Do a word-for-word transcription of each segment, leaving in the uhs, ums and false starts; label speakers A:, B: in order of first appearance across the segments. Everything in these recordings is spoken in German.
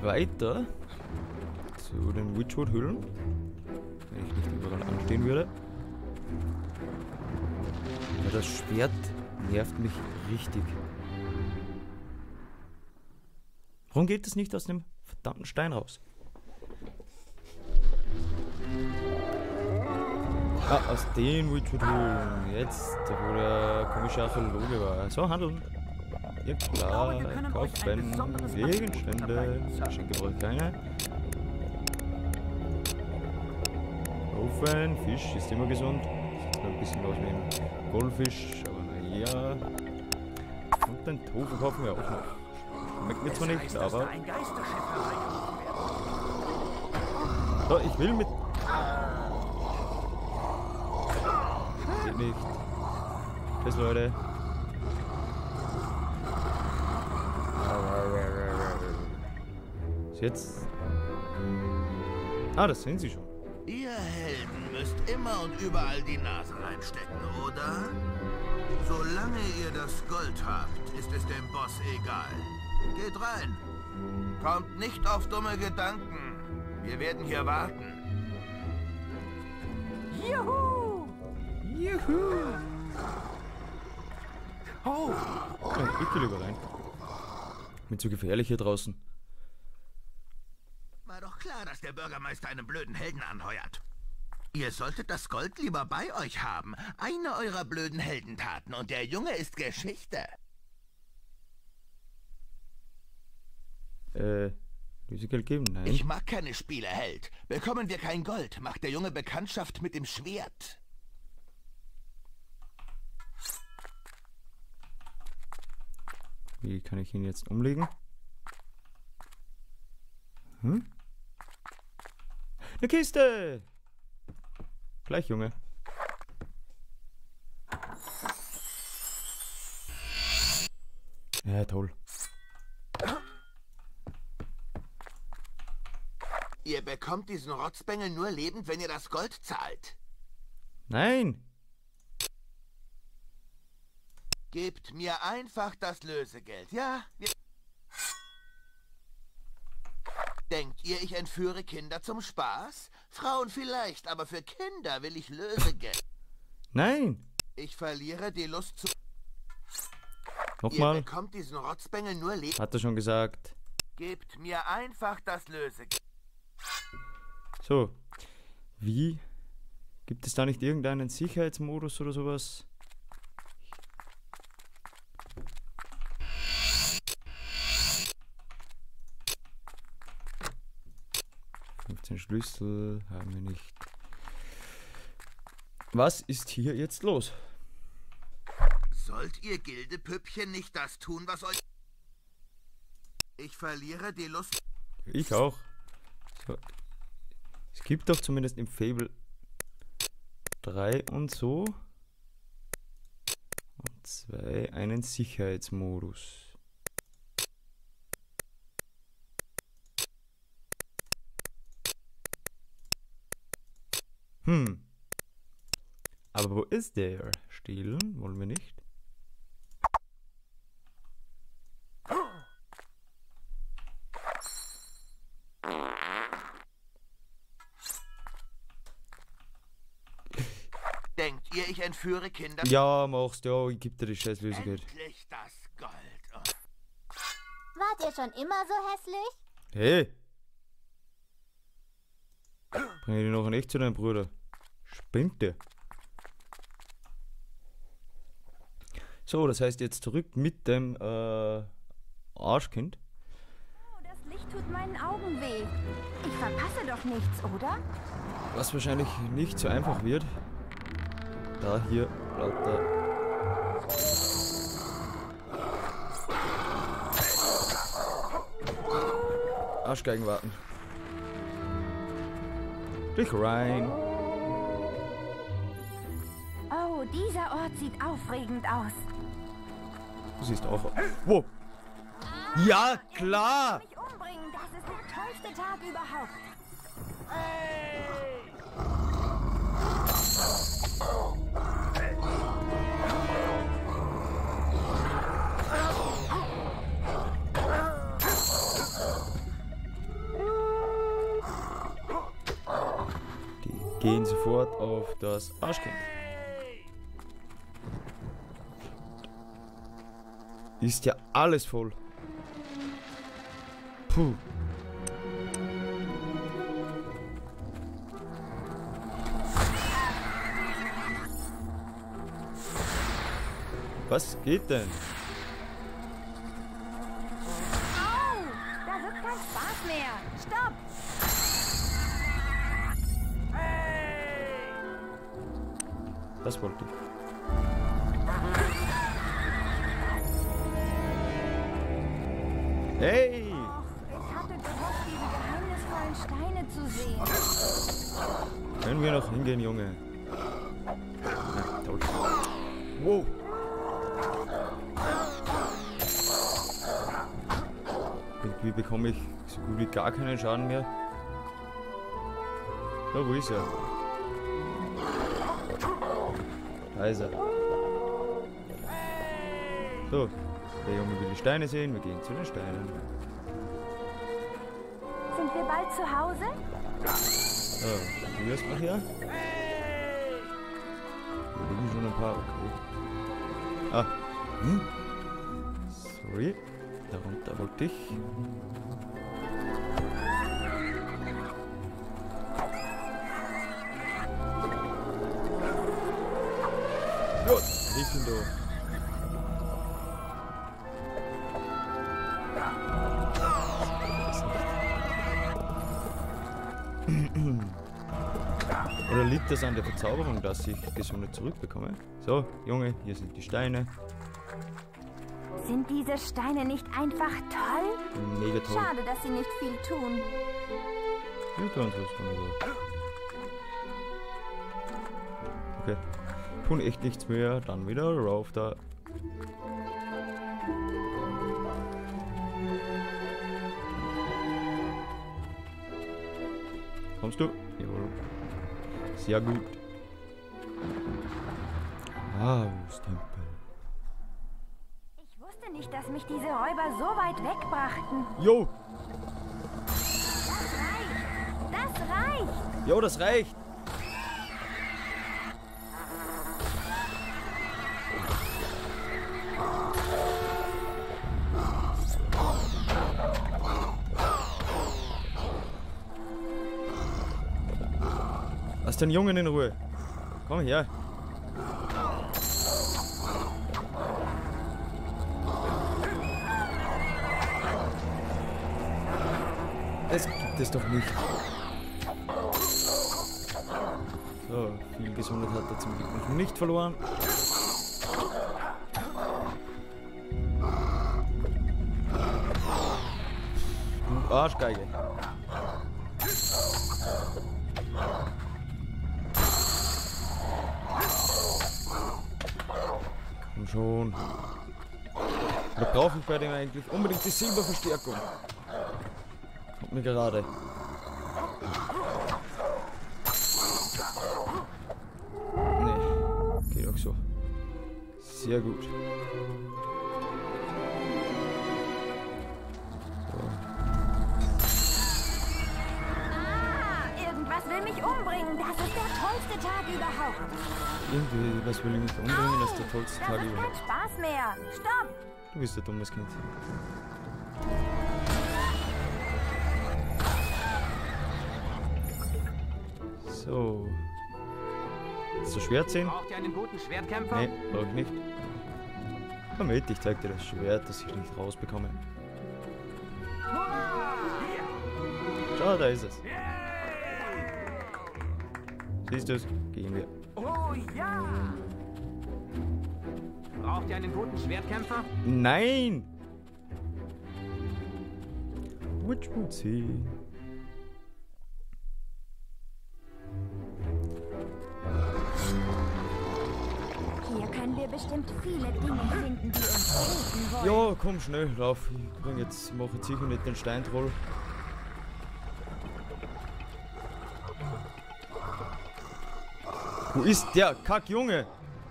A: weiter zu den Witchwood-Höhlen, wenn ich nicht überall anstehen würde. Aber das Schwert nervt mich richtig. Warum geht es nicht aus dem verdammten Stein raus? Ah, aus den Witchwood-Höhlen. Jetzt, wo der komische Archäologe war. So, handeln. Ja klar, kaufen, Gegenstände, Geschenke brauche ich keine. Kaufen, Fisch ist immer gesund. Sieht ein bisschen aus wie ein Goldfisch, aber naja. Und den Tofu kaufen wir auch noch. Schmeckt mir zwar nicht, aber... So, ich will mit... Geht nicht. Tschüss, Leute. Jetzt. Ah, das sehen Sie schon.
B: Ihr Helden müsst immer und überall die Nase reinstecken, oder? Solange ihr das Gold habt, ist es dem Boss egal. Geht rein. Kommt nicht auf dumme Gedanken. Wir werden hier warten.
C: Juhu!
A: Juhu! Oh! Ja, ich geh lieber rein. Bin zu gefährlich hier draußen.
B: War doch klar, dass der Bürgermeister einen blöden Helden anheuert. Ihr solltet das Gold lieber bei euch haben. Eine eurer blöden Heldentaten und der Junge ist Geschichte.
A: Äh, Lösegeld geben? Nein.
B: Ich mag keine Spielerheld. Bekommen wir kein Gold, macht der Junge Bekanntschaft mit dem Schwert.
A: Wie kann ich ihn jetzt umlegen? Hm? Eine Kiste! Gleich, Junge. Ja, toll.
B: Ihr bekommt diesen Rotzbengel nur lebend, wenn ihr das Gold zahlt.
A: Nein!
B: Gebt mir einfach das Lösegeld, ja? Wir Denkt ihr, ich entführe Kinder zum Spaß? Frauen vielleicht, aber für Kinder will ich Lösegeld.
A: Nein!
B: Ich verliere die Lust zu...
A: Nochmal.
B: Ihr bekommt diesen Rotzbengel nur lebend.
A: Hat er schon gesagt.
B: Gebt mir einfach das Lösegeld.
A: So. Wie? Gibt es da nicht irgendeinen Sicherheitsmodus oder sowas? fünfzehn Schlüssel haben wir nicht. Was ist hier jetzt los?
B: Sollt ihr Gildepüppchen nicht das tun, was euch... Ich verliere die Lust...
A: Ich auch. So. Es gibt doch zumindest im Fable drei und so und zwei einen Sicherheitsmodus. Hm. Aber wo ist der? Stehlen wollen wir nicht.
B: Denkt ihr, ich entführe Kinder?
A: Ja, machst ja, ich geb dir die scheiß Lösegeld.
B: Endlich das Gold. Oh.
D: Wart ihr schon immer so hässlich?
A: Hey! Bring ich dich noch echt zu deinem Bruder. Spinnt der? So, das heißt jetzt zurück mit dem äh, Arschkind.
C: Oh, das Licht tut meinen Augen weh. Ich verpasse doch nichts, oder?
A: Was wahrscheinlich nicht so einfach wird. Da hier lauter Arschgeigen warten. Dich rein.
C: Oh, dieser Ort sieht aufregend aus.
A: Du siehst auch. Wow. Ja, klar.
C: Mich umbringen, das ist der tollste Tag überhaupt.
A: gehen sofort auf das Arschkind. Ist ja alles voll. Puh. Was geht denn?
C: Au! Da wird kein Spaß mehr. Stopp!
A: Das wollte ich. Hey!
C: Och, ich hatte gehofft, diese geheimnisvollen Steine zu sehen.
A: Können wir noch hingehen, Junge? Na, toll. Wow! Irgendwie bekomme ich so gut wie gar keinen Schaden mehr. So, wo ist er? Da ist er. So, der Junge will die Steine sehen, wir gehen zu den Steinen.
C: Sind wir bald zu Hause?
A: So, du erstmal hier. Hier liegen schon ein paar, okay. Ah, hm? Sorry, darunter wollte ich. Gut, Gryffindor. Oder liegt das an der Verzauberung, dass ich Gesunde zurückbekomme? So, Junge, hier sind die Steine.
C: Sind diese Steine nicht einfach toll?
A: Mega toll.
C: Schade, dass sie nicht viel tun.
A: Wir tun was von mir. Okay. Tun echt nichts mehr. Dann wieder rauf da. Kommst du? Jawohl. Sehr gut. Ah, Stempel.
C: Ich wusste nicht, dass mich diese Räuber so weit wegbrachten.
A: Jo!
C: Das reicht! Das reicht!
A: Jo, das reicht! Lass den Jungen in Ruhe. Komm her. Das gibt es doch nicht. So, viel Gesundheit hat er zum Glück noch nicht verloren. Du Arschgeige. Komm schon. Da brauche ich bei dem eigentlich unbedingt die Silberverstärkung. Kommt mir gerade. Nee, geht auch so. Sehr gut.
C: Ah, irgendwas will mich umbringen. Das ist der tollste Tag überhaupt.
A: Irgendwie, was will ich nicht umbringen, das ist der tollste
C: Das
A: Tag
C: ist kein
A: überhaupt.
C: Spaß mehr. Stopp!
A: Du bist ein dummes Kind. So. Willst du Schwert sehen?
E: Braucht ihr einen guten Schwertkämpfer?
A: Nee, brauch ich nicht. Komm mit, ich zeig dir das Schwert, das ich nicht rausbekomme. Schau, da ist es. Siehst du es? Gehen wir.
E: Oh ja! Braucht ihr einen guten Schwertkämpfer?
A: Nein! Which would see?
C: Hier können wir bestimmt viele Dinge finden, die uns helfen wollen.
A: Ja, komm schnell, lauf. Ich bring jetzt, mach jetzt sicher nicht den Steintroll. Wo ist der Kackjunge?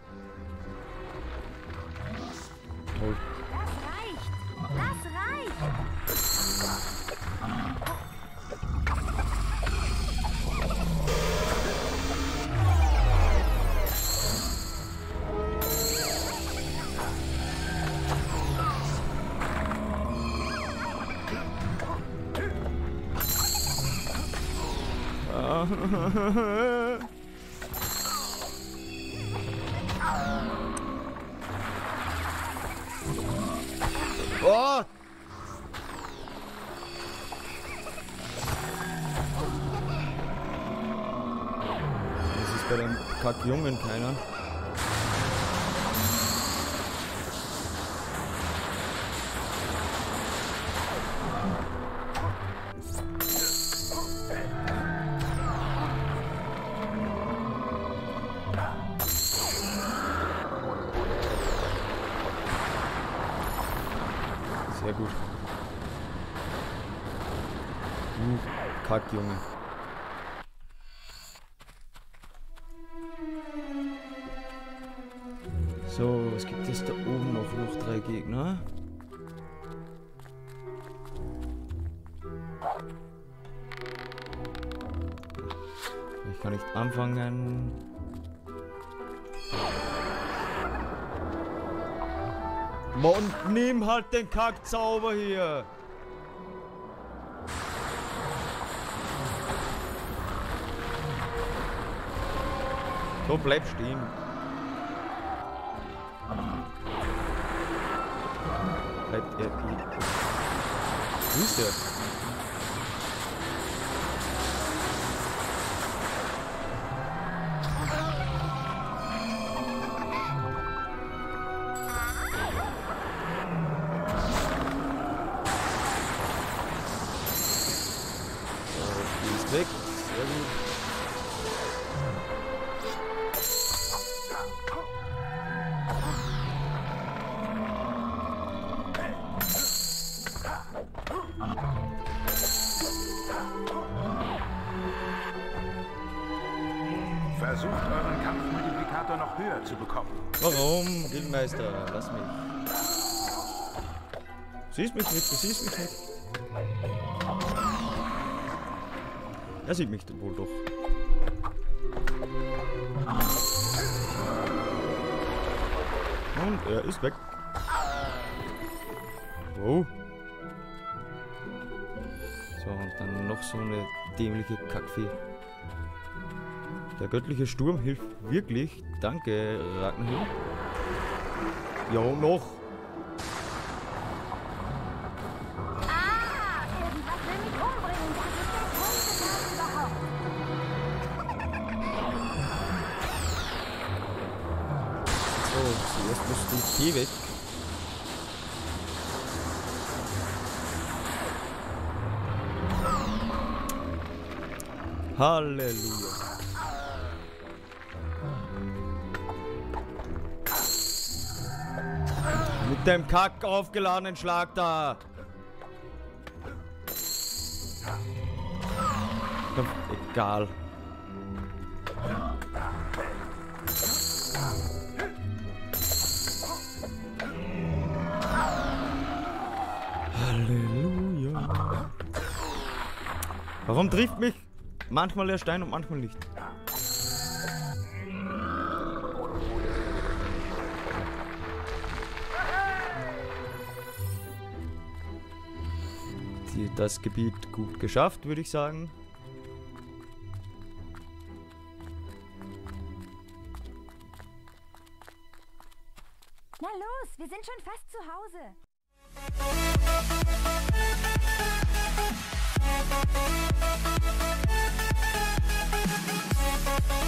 A: Toll.
C: Das reicht! Das reicht!
A: Oh! Das ist bei dem Kackjungen keiner. Sehr gut. Uh, Kackjunge. So, was gibt es da oben noch? Noch drei Gegner. Ich kann nicht anfangen. Mann, nimm halt den Kackzauber hier! So, bleib stehen. Bleibt er... Wo ist der? Weg. Sehr gut.
F: Versucht euren Kampfmultiplikator noch höher zu bekommen.
A: Warum, Guildmeister? Lass mich. Du siehst mich nicht, du siehst mich nicht. Er sieht mich wohl doch. Und er ist weg. Wow. So, und dann noch so eine dämliche Kackvieh. Der göttliche Sturm hilft wirklich. Danke, Ragnhild. Ja, und noch. Zuerst muss die Tee weg. Halleluja. Mit dem Kack aufgeladenen Schlag da. Egal. Halleluja. Warum trifft mich manchmal der Stein und manchmal nicht? Die, das Gebiet gut geschafft, würde ich sagen.
C: Na los, wir sind schon fast zu Hause.
D: Thank you.